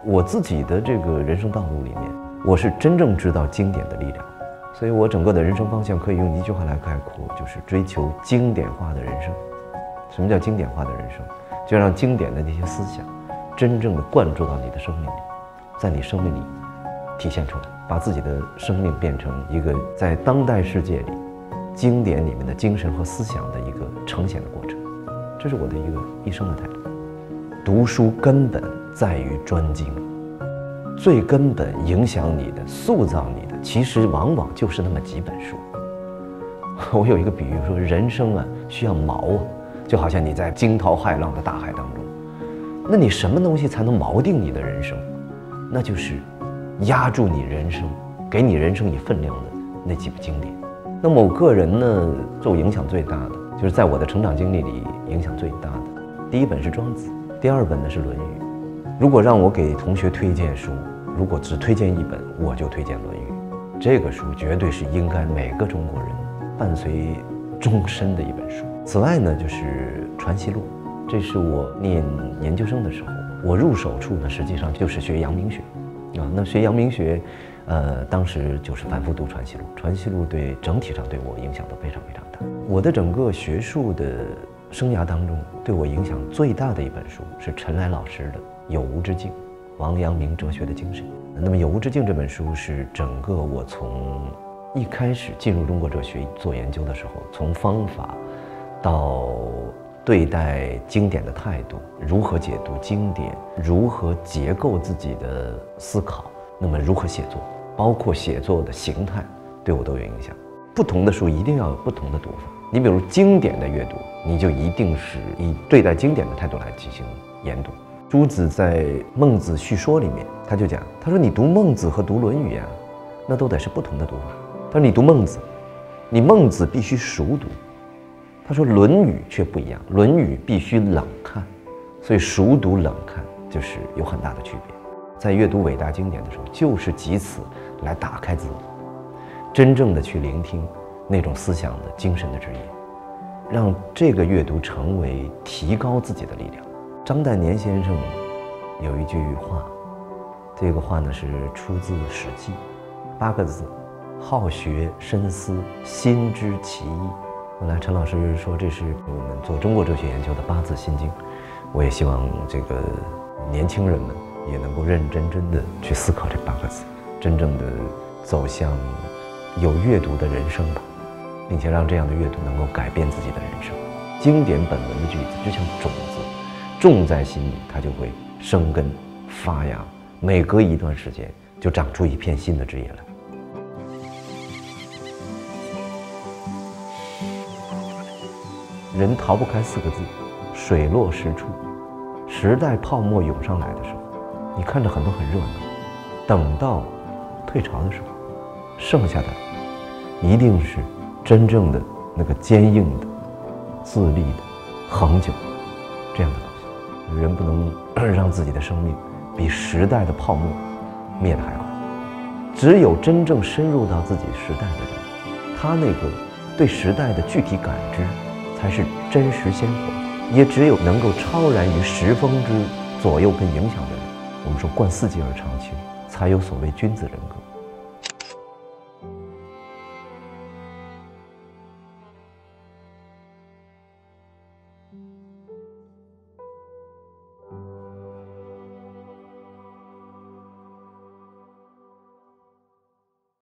我自己的这个人生道路里面，我是真正知道经典的力量，所以我整个的人生方向可以用一句话来概括，就是追求经典化的人生。什么叫经典化的人生？就让经典的那些思想真正的灌注到你的生命里，在你生命里体现出来，把自己的生命变成一个在当代世界里经典里面的精神和思想的一个呈现的过程。这是我的一个一生的态度。读书根本在于专精，最根本影响你的、塑造你的，其实往往就是那么几本书。我有一个比喻说，人生啊需要锚啊，就好像你在惊涛骇浪的大海当中，那你什么东西才能锚定你的人生？那就是压住你人生，给你人生以分量的那几部经典。那么我个人呢，受我影响最大的，就是在我的成长经历里影响最大的，第一本是《庄子》，第二本呢是《论语》。如果让我给同学推荐书，如果只推荐一本，我就推荐《论语》。这个书绝对是应该每个中国人伴随终身的一本书。此外呢，就是《传习录》，这是我念研究生的时候，我入手处呢，实际上就是学阳明学啊。那学阳明学，当时就是反复读《传习录》，《传习录》对整体上对我影响都非常非常大。我的整个学术的生涯当中，对我影响最大的一本书是陈来老师的《有无之境》，王阳明哲学的精神。那么《有无之境》这本书是整个我从一开始进入中国哲学做研究的时候，从方法到对待经典的态度，如何解读经典，如何结构自己的思考，那么如何写作，包括写作的形态，对我都有影响。不同的书一定要有不同的读法。你比如经典的阅读，你就一定是以对待经典的态度来进行研读。朱子在《孟子叙说》里面，他就讲，他说你读孟子和读《论语》啊，那都得是不同的读法。他说你读孟子，你孟子必须熟读。他说《论语》却不一样，《论语》必须冷看，所以熟读冷看就是有很大的区别。在阅读伟大经典的时候，就是藉此来打开自我，真正的去聆听那种思想的精神的枝叶，让这个阅读成为提高自己的力量。张岱年先生有一句话，这个话呢是出自《史记》，8个字：好学深思，心知其意。后来陈老师说，这是我们做中国哲学研究的8字心经。我也希望这个年轻人们也能够认认真真的去思考这8个字，真正的走向有阅读的人生吧，并且让这样的阅读能够改变自己的人生。经典本文的句子就像种子，种在心里，它就会生根发芽，每隔一段时间就长出一片新的枝叶来。人逃不开4个字：水落石出。时代泡沫涌上来的时候，你看着很多很热闹，等到退潮的时候，剩下的一定是真正的那个坚硬的、自立的、恒久的这样的东西。人不能让自己的生命比时代的泡沫灭得还快。只有真正深入到自己时代的人，他那个对时代的具体感知才是真实鲜活。也只有能够超然于时风之左右跟影响的人，我们说观四季而长青，才有所谓君子人格。